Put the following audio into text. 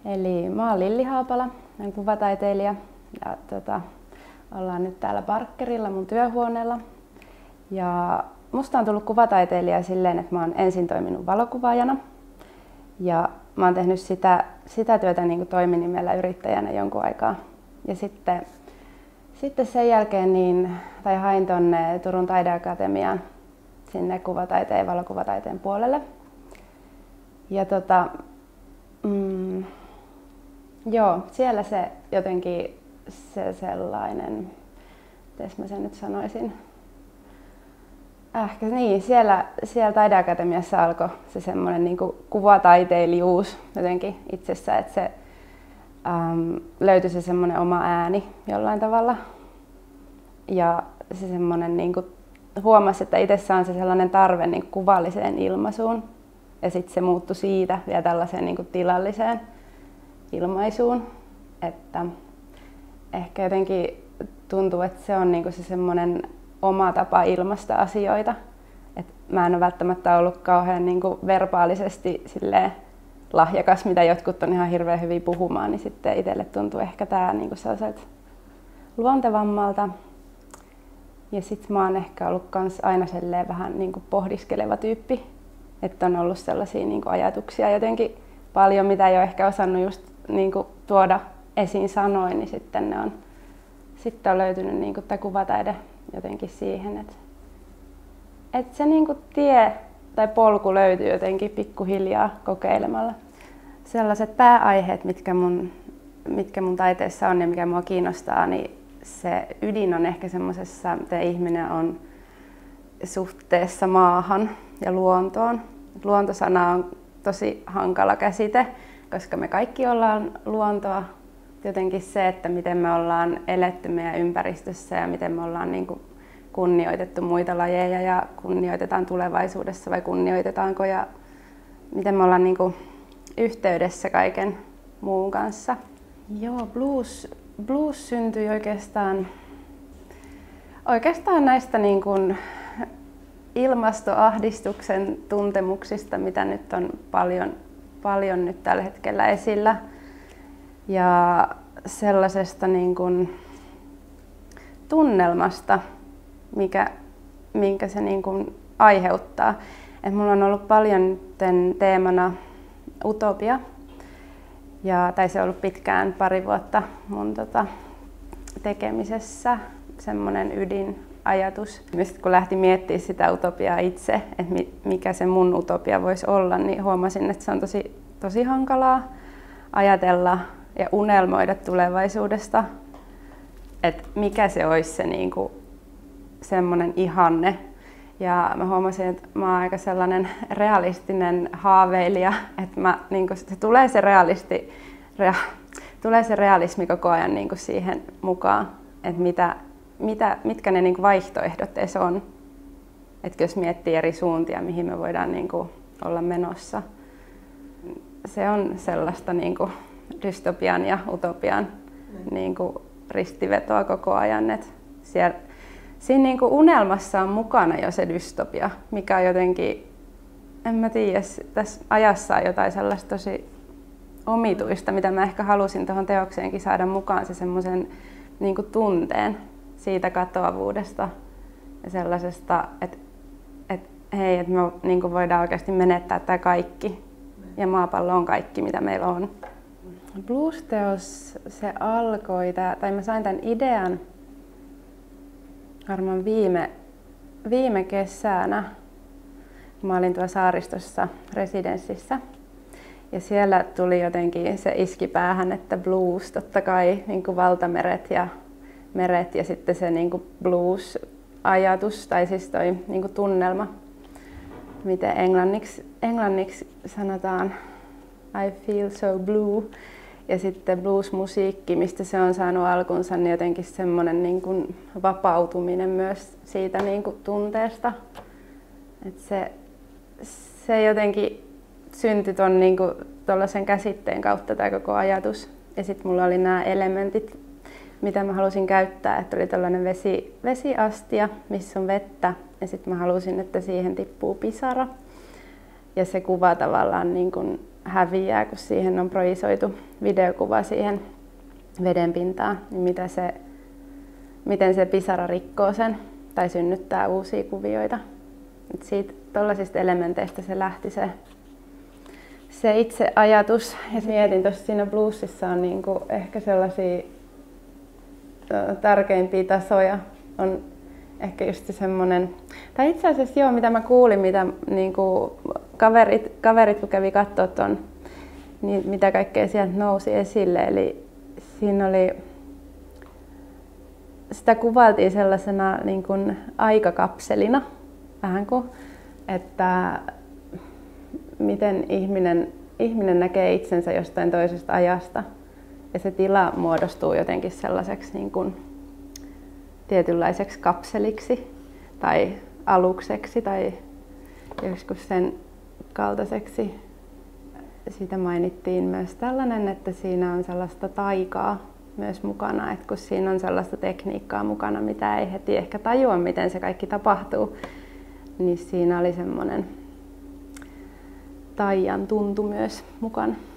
Eli mä oon Lilli Haapala, olen kuvataiteilija ja ollaan nyt täällä Parkkerilla mun työhuoneella. Ja musta on tullut kuvataiteilija silleen, että mä oon ensin toiminut valokuvaajana ja mä oon tehnyt sitä työtä niin kuin toiminimellä yrittäjänä jonkun aikaa. Ja sitten sen jälkeen hain tonne Turun taideakatemiaan sinne kuvataiteen ja valokuvataiteen puolelle. Ja siellä se jotenkin se sellainen, miten mä sen nyt sanoisin, ehkä niin, siellä taideakatemiassa alkoi se semmoinen niin kuin kuvataiteilijuus jotenkin itsessä, että se löytyi se semmoinen oma ääni jollain tavalla. Ja se semmoinen niin kuin huomasi, että itsessä on se sellainen tarve niin kuin kuvalliseen ilmaisuun. Ja sitten se muuttui siitä vielä tällaiseen niin kuin tilalliseen ilmaisuun. Että ehkä jotenkin tuntuu, että se on niin kuin se semmoinen oma tapa ilmaista asioita. Et mä en ole välttämättä ollut kauhean niin kuin verbaalisesti silleen lahjakas, mitä jotkut on ihan hirveän hyviä puhumaan, niin sitten itselle tuntuu ehkä tää niin kuin sellaiselta luontevammalta. Ja sit mä oon ehkä ollut kans aina vähän niin kuin pohdiskeleva tyyppi. Että on ollut sellaisia niin kuin ajatuksia jotenkin paljon, mitä ei ole ehkä osannut just niin kuin tuoda esiin sanoin, niin sitten on löytynyt niin kuin tämä kuvataide jotenkin siihen, että se niin kuin tie tai polku löytyy jotenkin pikkuhiljaa kokeilemalla. Sellaiset pääaiheet, mitkä mun taiteessa on ja mikä mua kiinnostaa, niin se ydin on ehkä semmoisessa, että ihminen on suhteessa maahan ja luontoon. Luontosana on tosi hankala käsite, koska me kaikki ollaan luontoa. Jotenkin se, että miten me ollaan eletty meidän ympäristössä ja miten me ollaan niin kuin kunnioitettu muita lajeja ja kunnioitetaan tulevaisuudessa vai kunnioitetaanko ja miten me ollaan niin kuin yhteydessä kaiken muun kanssa. Joo, blues syntyi oikeastaan näistä niin kuin ilmastoahdistuksen tuntemuksista, mitä nyt on paljon nyt tällä hetkellä esillä. Ja sellaisesta niin kuin tunnelmasta, minkä se niin kuin aiheuttaa. Et mulla on ollut paljon teemana utopia, tai se on ollut pitkään 2 vuotta mun tekemisessä, semmoinen ydinajatus. Sitten kun lähti miettimään sitä utopiaa itse, että mikä se mun utopia voisi olla, niin huomasin, että se on tosi hankalaa ajatella ja unelmoida tulevaisuudesta, että mikä se olisi se niinku semmoinen ihanne. Ja mä huomasin, että mä oon aika sellainen realistinen haaveilija, että niinku, tulee se realismi koko ajan niinku siihen mukaan, että mitkä ne niinku vaihtoehdot edes on. Että jos miettii eri suuntia, mihin me voidaan niinku olla menossa. Se on sellaista niinku dystopian ja utopian niinku ristivetoa koko ajan. Et siinä niinku unelmassa on mukana jo se dystopia, mikä on jotenkin, en mä tiedä, tässä ajassa on jotain sellaista tosi omituista, mitä mä ehkä halusin tuohon teokseenkin saada mukaan, se semmoisen niinku tunteen siitä katoavuudesta ja sellaisesta, että hei, että me niinku voidaan oikeasti menettää tämä kaikki ja maapallo on kaikki, mitä meillä on. Blues-teos, se alkoi, tai mä sain tämän idean varmaan viime kesänä. Mä olin tuolla saaristossa residenssissä ja siellä tuli jotenkin se iski päähän, että blues, totta kai niin kuin valtameret ja meret ja sitten se niin kuin blues-ajatus tai siis toi niin kuin tunnelma, miten englanniksi sanotaan I feel so blue. Ja sitten blues-musiikki, mistä se on saanut alkunsa, niin jotenkin semmoinen niin kuin vapautuminen myös siitä niin kuin tunteesta. Et se jotenkin syntyi ton niin kuin tollaisen käsitteen kautta tämä koko ajatus. Ja sitten mulla oli nämä elementit, mitä mä halusin käyttää. Että oli tällainen vesiastia, missä on vettä. Ja sitten mä halusin, että siihen tippuu pisara. Ja se kuvaa tavallaan niin kuin häviää, kun siihen on projisoitu videokuva siihen vedenpintaan, niin miten se pisara rikkoo sen tai synnyttää uusia kuvioita. Et siitä tuollaisista elementeistä se lähti se itse ajatus. Ja mietin tuossa siinä bluesissa on niinku ehkä sellaisia tärkeimpiä tasoja. On ehkä just semmoinen, tai itse asiassa joo, mitä mä kuulin, mitä niinku kaverit kun kävi katsoo ton, niin mitä kaikkea sieltä nousi esille. Eli siinä oli, sitä kuvailtiin sellaisena niin kuin aikakapselina, vähän kuin, että miten ihminen näkee itsensä jostain toisesta ajasta. Ja se tila muodostuu jotenkin sellaiseksi niin kuin tietynlaiseksi kapseliksi tai alukseksi tai joskus sen kaltaiseksi. Siitä mainittiin myös tällainen, että siinä on sellaista taikaa myös mukana, että kun siinä on sellaista tekniikkaa mukana, mitä ei heti ehkä tajua, miten se kaikki tapahtuu, niin siinä oli semmoinen taian tuntu myös mukana.